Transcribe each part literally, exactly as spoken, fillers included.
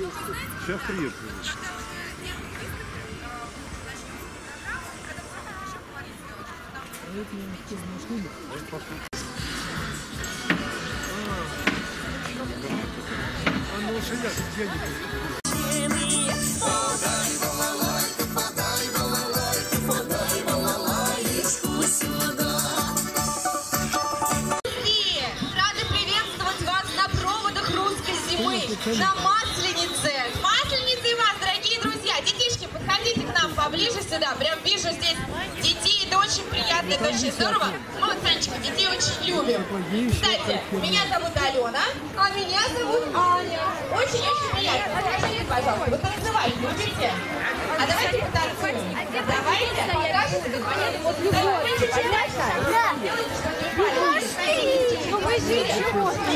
Сейчас приехали. А на лошадях где-нибудь. На Масленице. Масленицы вас, дорогие друзья. Детишки, подходите к нам поближе сюда. Прям вижу здесь детей. Это очень приятно, это очень здорово. Мы вот, Санечка, детей очень любим. Кстати, меня зовут Алена, а меня зовут Аня. Очень-очень приятно. Скажите, пожалуйста, вы танцевать любите? А давайте потанцуем. Давайте, покажите, как понятно. Вот давайте, понятно? Делайте что-нибудь.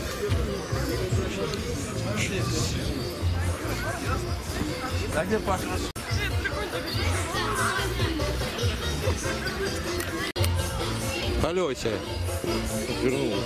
А где Паша? Алёся вернулась.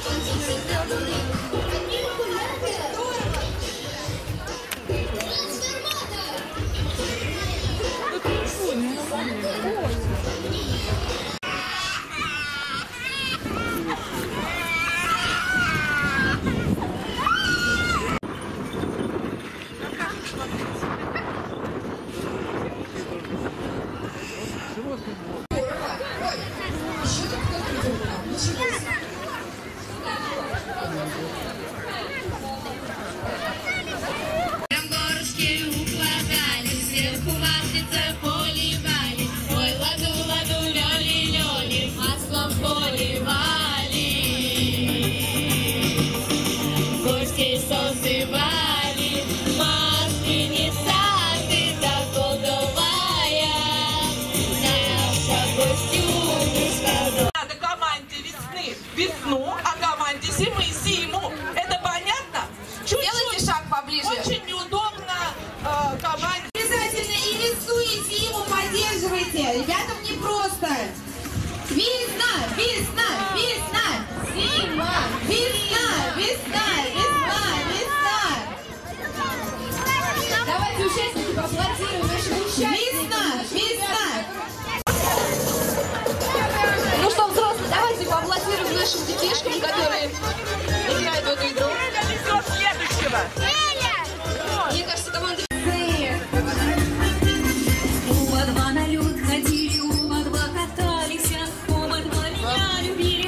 Весну, а команде зимы зиму. Это понятно? Чуть-чуть. Делайте шаг поближе. Очень неудобно э, команде. Обязательно и весну, и зиму поддерживайте. Ребятам не просто. Весна, весна, весна, зима, весна, весна, весна, весна. Давайте, участники, поаплодируем нашим участникам. Весна, весна. Ну что, взрослые, давайте поаплодируем нашим детишкам, которые играют в эту игру. Мне кажется, команда... Оба два на лед ходили, оба два катались, оба два меня любили.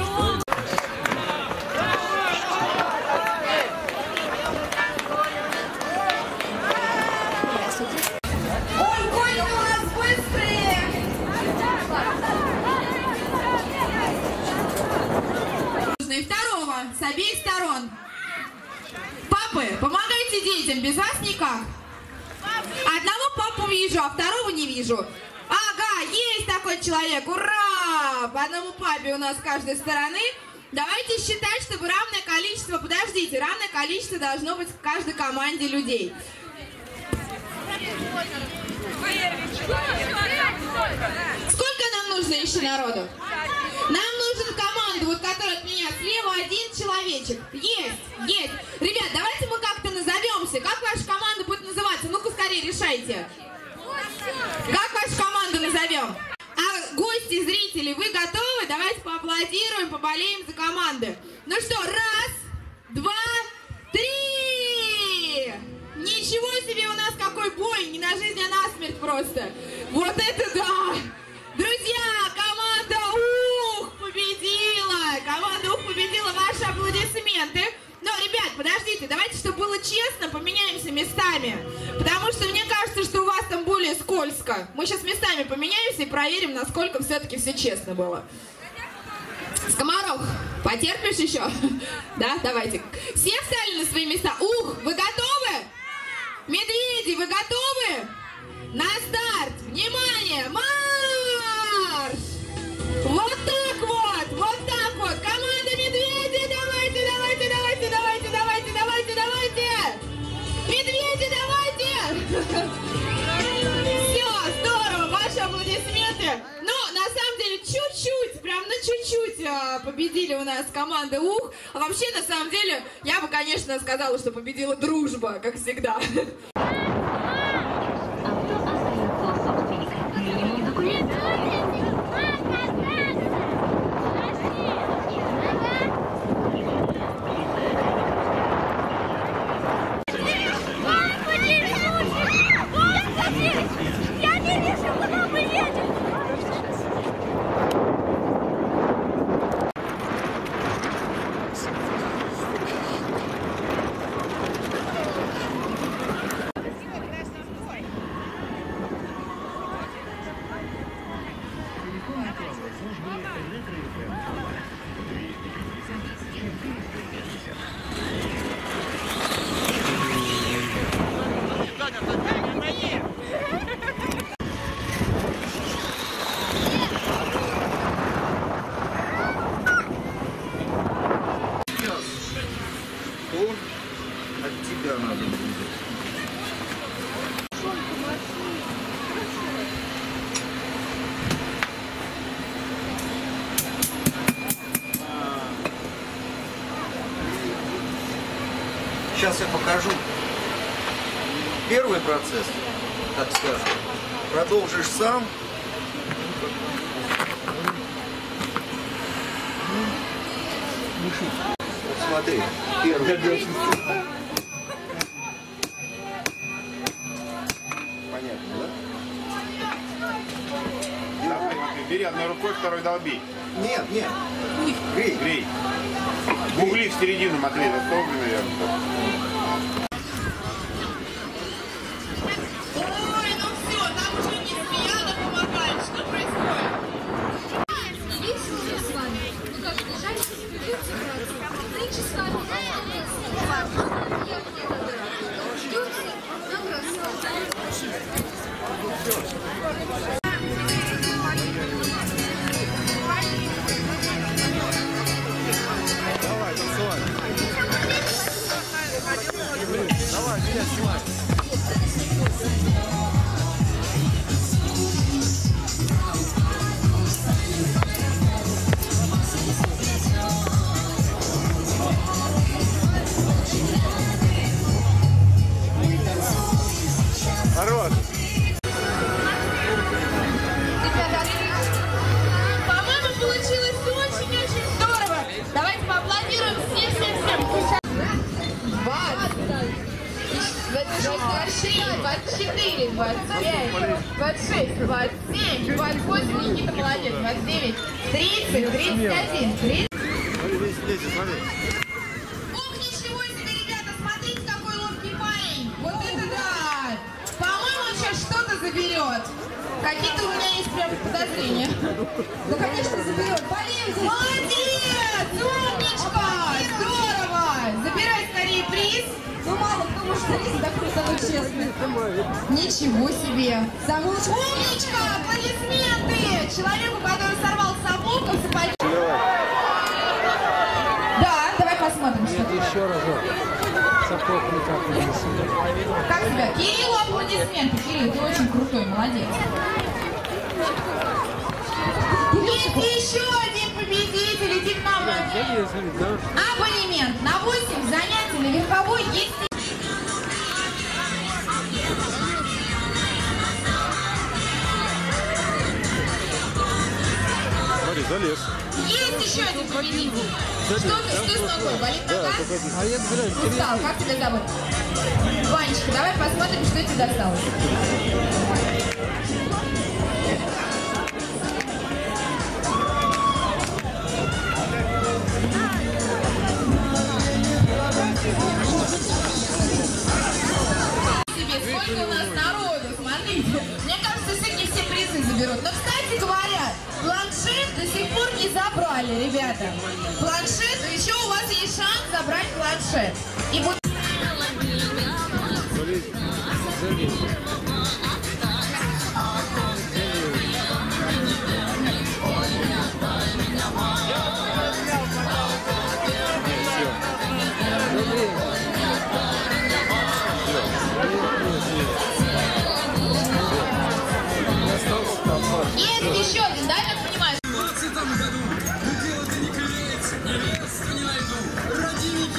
Ой, Коля, у нас быстрые! И второго, с обеих сторон. Папы, помогайте детям, без вас никак. Одного папу вижу, а второго не вижу. Ага, есть такой человек, ура! По одному папе у нас с каждой стороны. Давайте считать, чтобы равное количество, подождите, равное количество должно быть в каждой команде людей. Сколько нам нужно еще народу? Нам нужен команда, вот которая от меня слева один человечек. Есть, есть. Ребят, давайте мы как-то назовемся. Как ваша команда будет называться? Ну-ка скорее решайте. Как вашу команду назовем? А гости, зрители, вы готовы? Давайте поаплодируем, поболеем за команды. Ну что, раз, два, три! Ничего себе у нас какой бой! Не на жизнь, а на смерть просто. Вот это да! Друзья, команда УХ победила! Команда УХ победила, ваши аплодисменты. Но, ребят, подождите, давайте, чтобы было честно, поменяемся местами. Потому что мне кажется, что у вас там более скользко. Мы сейчас местами поменяемся и проверим, насколько все-таки все честно было. Скоморох, потерпишь еще? Да, давайте. Все встали на свои места. Ух, вы готовы? Медведи, вы готовы? На старт! Внимание! Марш! Вот так вот! Вот так вот! Команда медведи! Давайте, давайте, давайте, давайте, давайте, давайте, давайте! Медведи, давайте! Все, здорово! Ваши аплодисменты! Ну, на самом деле, чуть-чуть, прям на чуть-чуть э, победили у нас команда УХ. А вообще, на самом деле, я бы, конечно, сказала, что победила дружба, как всегда. Я не вижу, куда мы едем! От тебя надо будет. Сейчас я покажу первый процесс, так скажем. Продолжишь сам. Вот смотри, первый. Понятно, да? Бери одной рукой, второй долби. Нет, нет. Грей. Грей. В угли в середину, Матвей, заставлю, наверное. Ой, ну все, там уже не Смеяна помогает. Что происходит? Весело с вами. Ну как, лежать, придется браться. Нынче с вами. Ждете? Набросал. Давай, танцевай. Давай, меня снимай. Хорош. По-моему, получилось очень-очень здорово. Давайте поаплодируем всем-всем-всем. двадцать шесть, двадцать четыре, двадцать пять, двадцать шесть, двадцать семь, двадцать восемь, Никита молодец, двадцать девять, тридцать, тридцать один, тридцать. Смотри, весь лезет, смотри. Ох, ничего себе, ребята, смотрите, какой ловкий парень. Вот это да. По-моему, он сейчас что-то заберет. Какие-то у меня есть прям подозрения. Ну, конечно, заберет. Полин, молодец! Умничка! Здорово! Забирай скорее приз. Ну, мало, кто может залезть, так кто самый честный. Ничего себе! Самый лучший. Умничка! Аплодисменты! Человеку, который сорвал сапог, в сапоге. Да, давай посмотрим, что это. Еще разок. Сапог никак не засунул. Как тебя? Кириллу аплодисменты. Кирилл, ты очень крутой, молодец. Есть еще один победитель. Иди к нам. Абонемент на восемь занятий на верховой есть. Смотри, залез. Есть еще один победитель. Что ты, что с ногой? Болит нога? А я забираю. Устал, как тебя зовут? Ванечка, давай посмотрим, что тебе досталось. Себе, сколько у нас народу, смотрите. Мне кажется, сегодня все призы заберут. Но, кстати говоря, планшет до сих пор не забрали, ребята. Планшет, еще у вас есть шанс забрать планшет. И будет... Есть еще один, да, как понимаешь?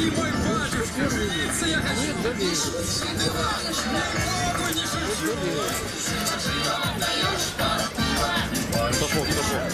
Сапог, сапог.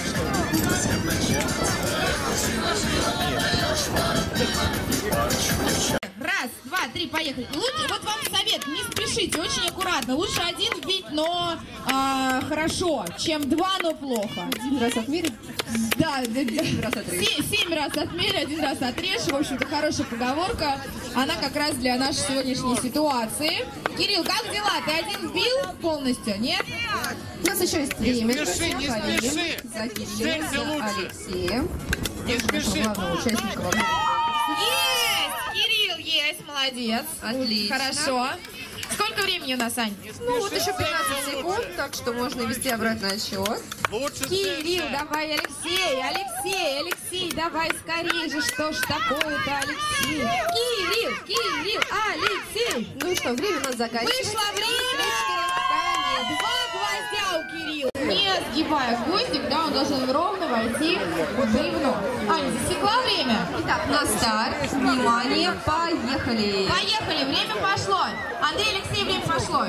Раз, два, три, поехали. Лучше, вот вам совет, не спешите, очень аккуратно. Лучше один вбить, но а, хорошо, чем два, но плохо. Один раз отмерить? Да, да, Семь раз отрежь. Се- семь раз отмерь, один раз отрежь. В общем-то, хорошая поговорка. Она как раз для нашей сегодняшней ситуации. Кирилл, как дела? Ты один вбил полностью, нет? У нас еще есть время. спеши, не Полин, спеши. За Кириллом, Встреться за лучше. Алексеем. Не спеши. Главного участника вопроса. Есть! Кирилл есть, молодец. Отлично. Хорошо. Сколько времени у нас, Ань? Ну вот еще пятнадцать секунд, так что можно вести обратный отсчет. Лучше Кирилл, центра. давай, Алексей, Алексей, Алексей, давай скорее же, что ж такое-то, Алексей? Кирилл, Кирилл, Алексей. Ну что, время у нас заканчивается. Вышло время! Два гвоздя у Кирилла. Не сгибая гвоздик, да, он должен ровно войти в бревно. Аня, засекла время? Итак, на старт. Внимание, поехали. Поехали, время пошло. Андрей, Алексей, время пошло.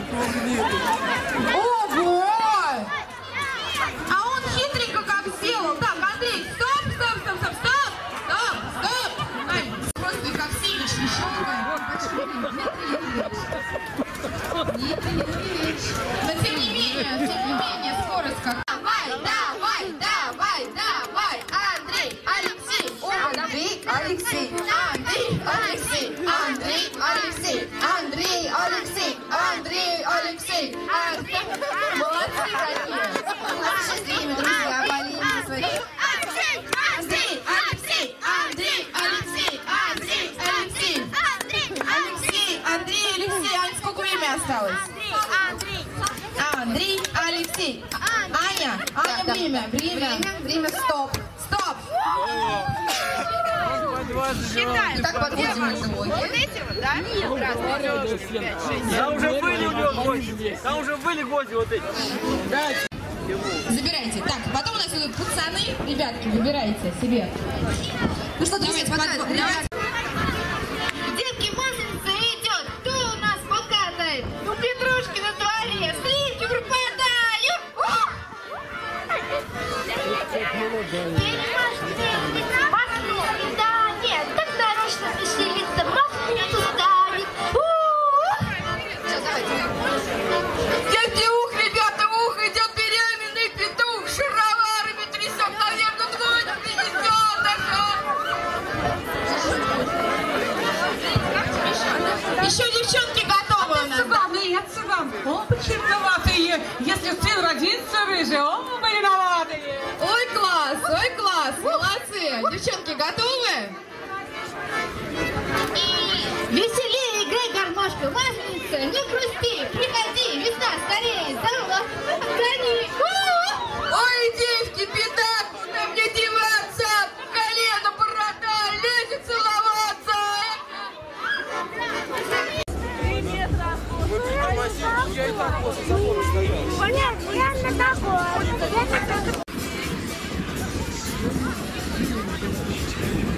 Ого! А он хитренько как сделал. Так, Андрей, стоп, стоп, стоп, стоп, стоп, стоп, стоп. Ань, просто как семечки щелкает. Но тем не менее, тем не менее, скорость как. Давай, давай, давай, давай, Андрей, Алексей, Андрей, Алексей. Андрей, Алексей, Андрей, Алексей, Андрей, Алексей, Андрей, Алексей, Андрей. Молодцы какие. Сейчас время, друзья, Полина, свои. Андрей, Алексей, Андрей, Алексей, Андрей, Алексей, Алексей, Андрей, Алексей. Ань, сколько времени осталось? Андрей, Алексей. Аня, Аня, Да, время, время. Время, время, стоп. Стоп. Итак, подводим итоги. Там уже были у него гвозди. Там уже были гвозди вот эти. Забирайте. Так, потом у нас идут пацаны. Ребятки, выбирайте себе. Ну что, друзья, Давайте, пока- под- ребят, Детки, масленица идет. Кто у нас покатает? У Петрушки на дворе. Сливки пропадают. Ух! Масленица, да, нет. Так нарочно веселится. Масленицу ставит. Ух! сейчас давайте. Детки, ух, ребята, ух, идет беременный петух. Шароварами трясет, наверное, двое принесет. Еще девчонки готовы у нас. Цыганы, цыган. Оба черноватые. Если сын родится рыжий, оба виноватые. Ой, класс, ой, класс, молодцы. Девчонки готовы? Веселее играй гармошку, масленица, не грусти, приходи, весна скорее, здорово, гони. Ой, девки, беда, куда мне деваться? Колено, борода, лезет целоваться. Понятно, реально такое.